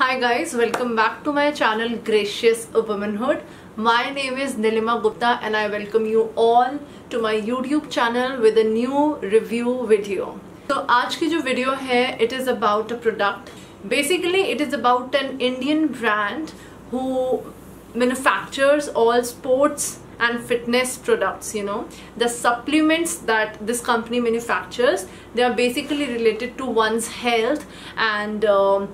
Hi guys, welcome back to my channel Gracious Womanhood. My name is Nilima Gupta and I welcome you all to my YouTube channel with a new review video. तो आज की जो video है it is about a product. Basically it is about an Indian brand who manufactures all sports and fitness products. You know, the supplements that this company manufactures, they are basically related to one's health and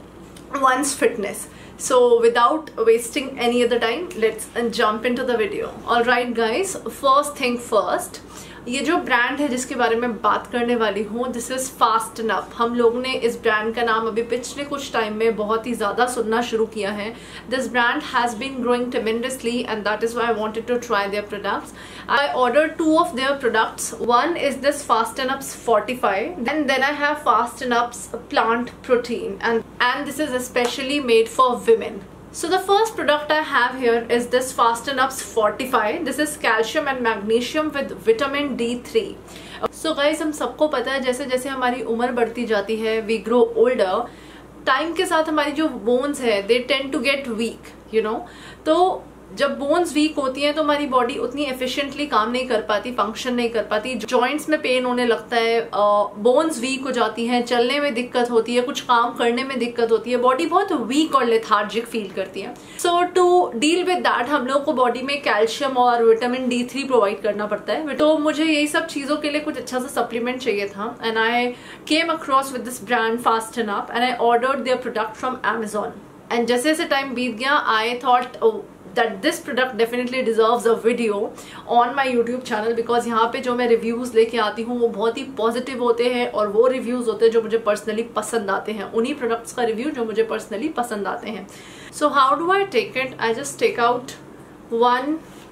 one's fitness. So without wasting any other time, let's jump into the video. Alright guys, first thing first, ये जो brand है जिसके बारे में बात करने वाली हूँ, दिस इज फास्टन अप. हम लोग ने इस ब्रांड का नाम अभी पिछले कुछ टाइम में बहुत ही ज़्यादा सुनना शुरू किया है. This brand has been growing tremendously and that is why I wanted to try their products. I ordered 2 of their products. One is this Fasten Ups Fortify, and then I have Fasten Ups Plant Protein, and this is especially made for women. So the first product I have here is this Fasten Ups Fortify. This is calcium and magnesium with vitamin D3. So guys, हम सबको पता है जैसे जैसे हमारी उम्र बढ़ती जाती है, we grow older. टाइम के साथ हमारी जो बोन्स है, they tend to get weak, you know. तो जब बोन्स वीक होती हैं तो हमारी बॉडी उतनी एफिशिएंटली काम नहीं कर पाती, फंक्शन नहीं कर पाती, जॉइंट्स में पेन होने लगता है, बोन्स वीक हो जाती हैं, चलने में दिक्कत होती है, कुछ काम करने में दिक्कत होती है, बॉडी बहुत वीक और लेथार्जिक फील करती है. So to deal with that हम लोग को बॉडी में कैल्शियम और विटामिन D3 प्रोवाइड करना पड़ता है. तो मुझे यही सब चीज़ों के लिए कुछ अच्छा सा सप्लीमेंट चाहिए था and I came across with this brand Fast and Up and I ordered their product from Amazon. एंड जैसे जैसे टाइम बीत गया I thought that this product definitely deserves a video on my YouTube channel because यहाँ पे जो मैं reviews लेके आती हूँ वो बहुत ही पॉजिटिव होते हैं और वो रिव्यूज़ होते हैं जो मुझे पर्सनली पसंद आते हैं, उन्हीं प्रोडक्ट्स का रिव्यू जो मुझे पर्सनली पसंद आते हैं. So how do I take it? I just take out one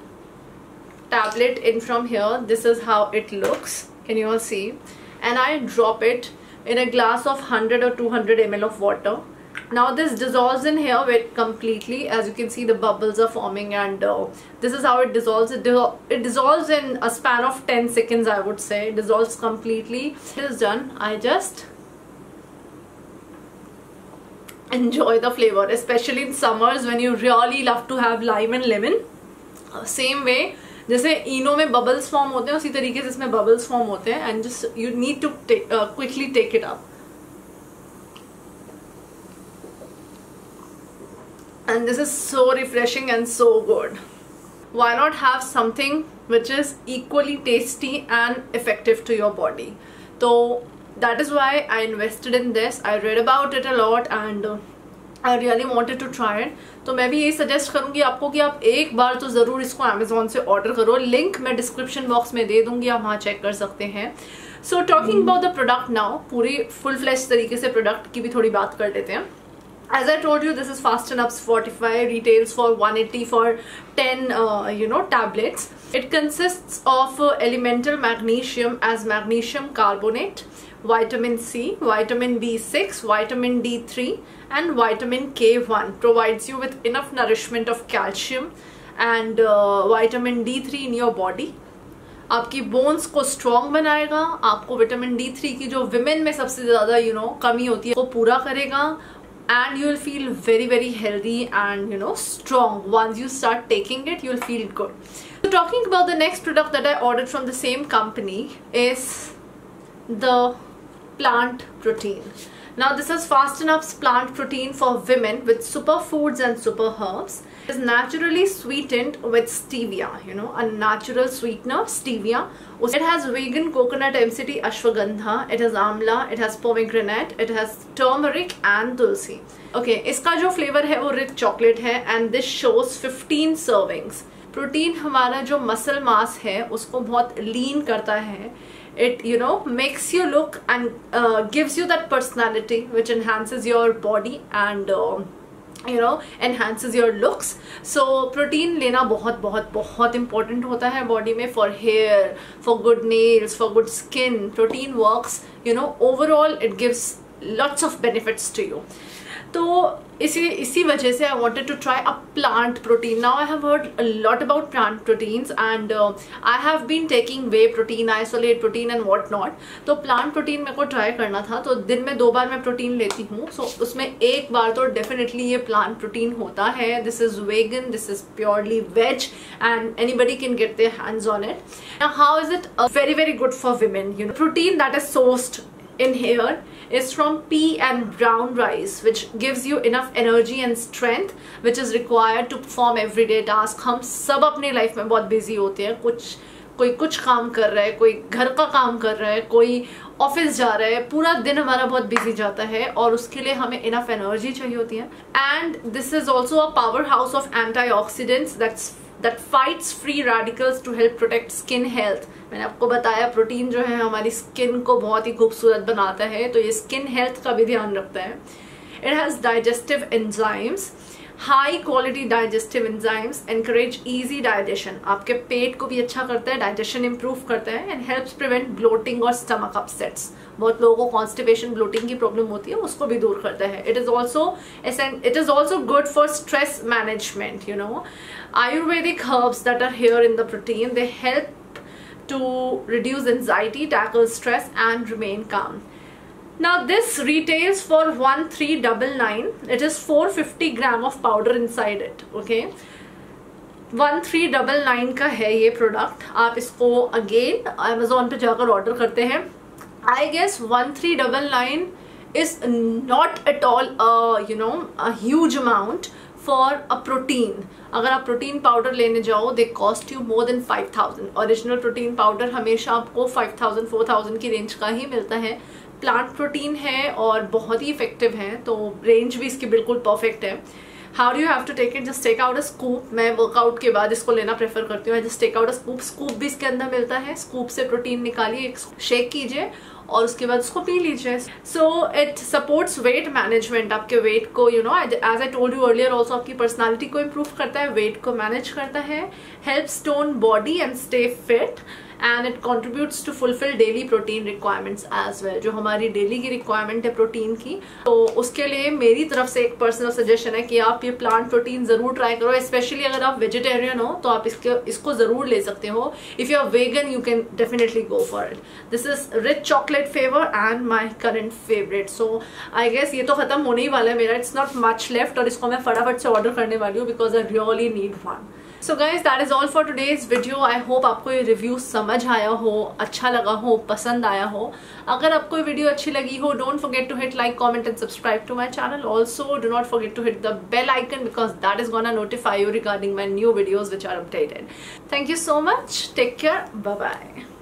tablet in from here. This is how it looks. Can you all see? And I drop it in a glass of 100 or 200 ml of water. Now this dissolves in here with completely. As you can see, the bubbles are forming and this is how it dissolves. It dissolves in a span of 10 seconds, I would say. It dissolves completely. It is done. I just enjoy the flavor, especially in summers when you really love to have lime and lemon. Same way, जैसे इनो में bubbles form होते हैं उसी तरीके से इसमें bubbles form होते हैं and just you need to quickly take it up. And this is so refreshing and so good. Why not have something which is equally tasty and effective to your body? So that is why I invested in this. I read about it a lot and I really wanted to try it. तो मैं भी यही suggest करूँगी आपको कि आप एक बार तो ज़रूर इसको Amazon से ऑर्डर करो. लिंक मैं डिस्क्रिप्शन बॉक्स में दे दूँगी, आप वहाँ चेक कर सकते हैं. So talking about the product now, पूरी फुल फ्लैश तरीके से प्रोडक्ट की भी थोड़ी बात कर लेते हैं. As I told you, this is Fasten Ups Fortify, retails for 180 for 10 tablets. It consists of elemental magnesium as magnesium carbonate, vitamin C, vitamin B6, vitamin D3 and vitamin K1. Provides you with enough nourishment of calcium and vitamin D3 in your body. आपकी bones को strong बनाएगा, आपको vitamin D3 की जो women में सबसे ज़्यादा कमी होती है वो पूरा करेगा. And you will feel very very healthy and strong. Once you start taking it, you'll feel good. So talking about the next product that I ordered from the same company is the plant protein. Now this is Fasten Ups Plant Protein for women with superfoods and super herbs. It is naturally sweetened with stevia, a natural sweetener, stevia. It has vegan coconut MCT ashwagandha, it has amla, it has pomegranate, it has turmeric and tulsi. Okay, इसका जो flavour है वो rich chocolate है and this shows 15 servings. Protein हमारा जो muscle mass है उसको बहुत लीन करता है. It makes you look and gives you that personality which enhances your body and enhances your looks. So protein लेना बहुत बहुत बहुत important होता है बॉडी में, for hair, for good nails, for good skin. Protein works, overall it gives lots of benefits to you. तो इसी वजह से I wanted to try a plant protein. Now I have heard a lot about plant proteins and I have been taking whey protein, isolate protein and what not. तो plant protein मेरे को try करना था. तो दिन में 2 बार मैं protein लेती हूँ. सो उसमें एक बार तो डेफिनेटली ये प्लांट प्रोटीन होता है. This is vegan, this is purely veg and anybody can get their hands on it. Now how is it very very good for women? You know, protein that is sourced in here is from pea and brown rice, which gives you enough energy and strength which is required to perform everyday task. हम सब अपनी life में बहुत busy होते हैं. कोई कुछ काम कर रहा है, कोई घर का काम कर रहा है, कोई ऑफिस जा रहा है. पूरा दिन हमारा बहुत बिजी जाता है और उसके लिए हमें इनफ एनर्जी चाहिए होती है. And this is also a powerhouse of antioxidants that fights free radicals to help protect skin health. मैंने आपको बताया प्रोटीन जो है हमारी स्किन को बहुत ही खूबसूरत बनाता है, तो ये स्किन हेल्थ का भी ध्यान रखता है. It has digestive enzymes. High quality digestive enzymes encourage easy digestion. आपके पेट को भी अच्छा करता है, डाइजेशन इंप्रूव करता है and helps prevent bloating और stomach upsets. बहुत लोगों को कॉन्स्टिपेशन, ब्लोटिंग की प्रॉब्लम होती है, उसको भी दूर करता है. It is also good for stress management. You know, Ayurvedic herbs that are here in the protein, they help to reduce anxiety, tackle stress and remain calm. Now this retails for 1399. It is 450 gram of powder inside it. Okay, 1399 का है ये product. आप इसको again Amazon पे जाकर order करते हैं. I guess 1399 is not at all a huge amount for a protein. अगर आप प्रोटीन पाउडर लेने जाओ, they cost you more than 5000. Original protein powder हमेशा आपको 5000 4000 की रेंज का ही मिलता है. प्लांट प्रोटीन है और बहुत ही इफेक्टिव है, तो रेंज भी इसकी बिल्कुल परफेक्ट है. How do you have to take it? Just take out a scoop. मैं वर्कआउट के बाद इसको लेना प्रेफर करती हूँ. Just take out a scoop. Scoop भी इसके अंदर मिलता है. स्कूप से प्रोटीन निकालिए, एक शेक कीजिए और उसके बाद उसको पी लीजिए. So it supports weight management. आपके वेट को as I told you earlier also आपकी पर्सनालिटी को इम्प्रूव करता है, वेट को मैनेज करता है, helps tone body and stay fit. And it contributes to fulfil daily protein requirements as well. जो हमारी डेली की रिक्वायरमेंट है प्रोटीन की, तो उसके लिए मेरी तरफ से एक पर्सनल सजेशन है कि आप ये प्लांट प्रोटीन जरूर ट्राई करो. स्पेशली अगर आप वेजिटेरियन हो तो आप इसको जरूर ले सकते हो. If you are vegan you can definitely go for it. This is rich chocolate flavour and my current favourite. So I guess ये तो खत्म होने ही वाला है मेरा. इट्स नॉट मच लेफ्ट और इसको मैं फटाफट से ऑर्डर करने वाली हूँ because I really need one. So guys that is all for today's video. I hope आपको ये रिव्यू समझ आया हो, अच्छा लगा हो, पसंद आया हो. अगर आपको ये वीडियो अच्छी लगी हो, don't forget to hit like, comment and subscribe to my channel. Also do not forget to hit the bell icon because that is gonna notify you regarding my new videos which are updated. Thank you so much. Take care. Bye bye.